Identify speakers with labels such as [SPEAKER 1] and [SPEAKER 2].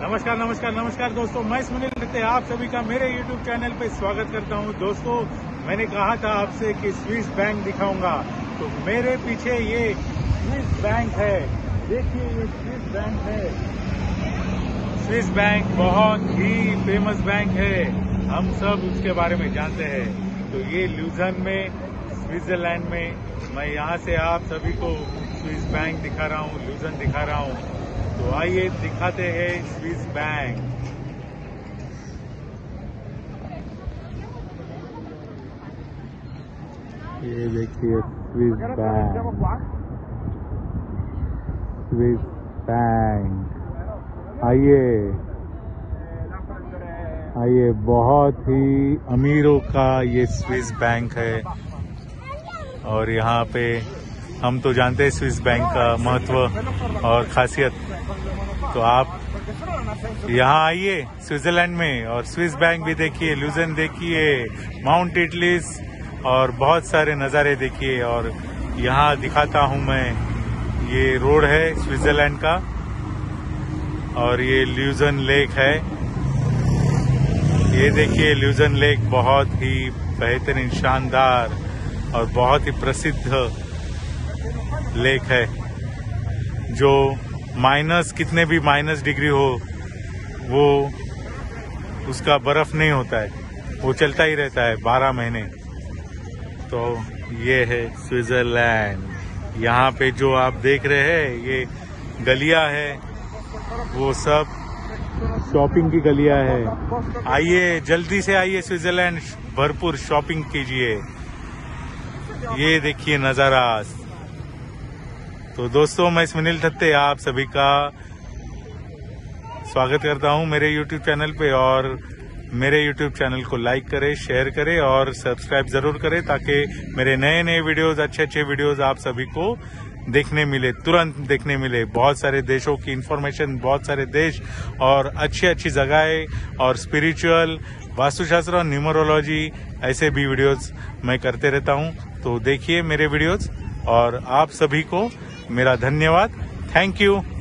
[SPEAKER 1] नमस्कार नमस्कार नमस्कार दोस्तों, मैं सुनील दत्ते आप सभी का मेरे YouTube चैनल पे स्वागत करता हूं। दोस्तों, मैंने कहा था आपसे कि स्विस बैंक दिखाऊंगा, तो मेरे पीछे ये स्विस बैंक है। देखिए, ये स्विस बैंक है। स्विस बैंक बहुत ही फेमस बैंक है, हम सब उसके बारे में जानते हैं। तो ये ल्यूजन में, स्विट्जरलैंड में, मैं यहाँ से आप सभी को स्विस बैंक दिखा रहा हूँ, ल्यूजन दिखा रहा हूँ। तो आइए दिखाते हैं स्विस बैंक। ये देखिए स्विस बैंक, स्विस बैंक। आइए, बहुत ही अमीरों का ये स्विस बैंक है। और यहाँ पे हम तो जानते हैं स्विस बैंक का महत्व और खासियत। तो आप यहाँ आइए स्विट्जरलैंड में और स्विस बैंक भी देखिए, ल्यूजन देखिए, माउंट इटलिस और बहुत सारे नज़ारे देखिए। और यहाँ दिखाता हूँ मैं, ये रोड है स्विट्जरलैंड का और ये ल्यूजन लेक है। ये देखिए ल्यूजन लेक बहुत ही बेहतरीन, शानदार और बहुत ही प्रसिद्ध लेक है, जो कितने भी माइनस डिग्री हो, वो उसका बर्फ नहीं होता है, वो चलता ही रहता है 12 महीने। तो ये है स्विट्जरलैंड। यहाँ पे जो आप देख रहे हैं ये गलियां है, वो सब शॉपिंग की गलियां है। आइए, जल्दी से आइए स्विट्जरलैंड, भरपूर शॉपिंग कीजिए। ये देखिए नजारा। तो दोस्तों, मैं सुनील दत्ते आप सभी का स्वागत करता हूं मेरे YouTube चैनल पे। और मेरे YouTube चैनल को लाइक करें, शेयर करें और सब्सक्राइब जरूर करें, ताकि मेरे नए नए वीडियोस, अच्छे वीडियोस आप सभी को देखने मिले, तुरंत देखने मिले। बहुत सारे देशों की इंफॉर्मेशन, बहुत सारे देश और अच्छी जगहें और स्पिरिचुअल, वास्तुशास्त्र और न्यूमरोलॉजी, ऐसे भी वीडियोस मैं करते रहता हूं। तो देखिए मेरे वीडियोस और आप सभी को मेरा धन्यवाद। Thank you.